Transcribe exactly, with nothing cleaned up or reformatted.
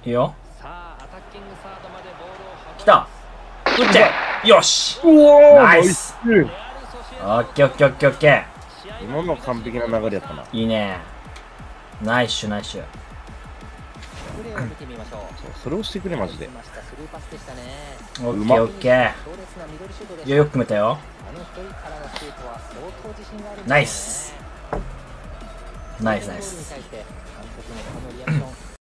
いいよ。来た。打って。よし。ナイス。オッケーオッケーオッケーオッケー。 今の完璧な流れやったな。 いいね。ナイスシュナイスシュ。 そうそれをしてくれマジで。 オッケーオッケー。いやよく決めたよ。ナイス。ナイスナイス。